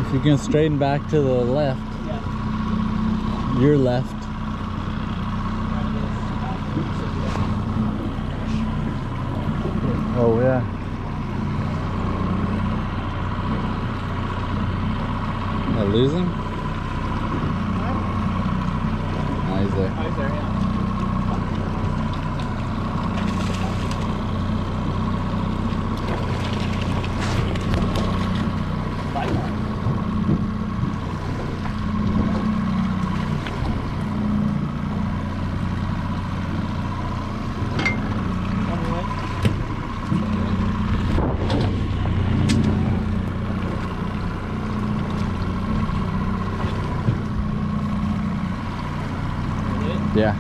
You can straighten back to the left. Yeah. Your left. Oh yeah. I lose him? No, he's there. Oh, he's there, yeah. Yeah.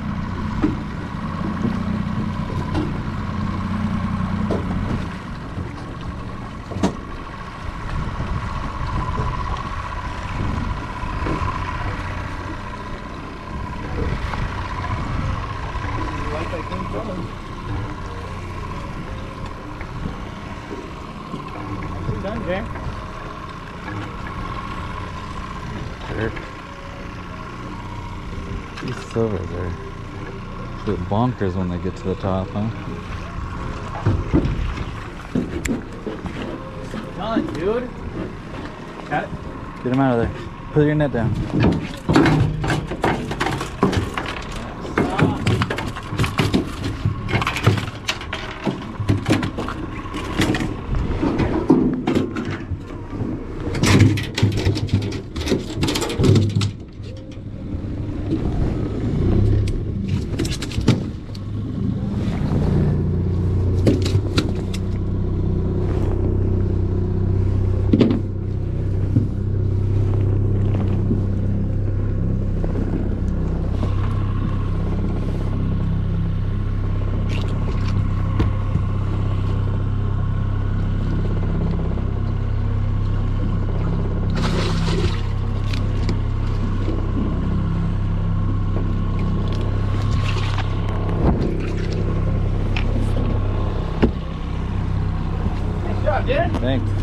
Like I came from him. Nicely done, Jay. Jerk. These silvers are absolute bonkers when they get to the top, huh? Done, dude. Got it? Get him out of there. Put your net down. Nice job, dude. Thanks.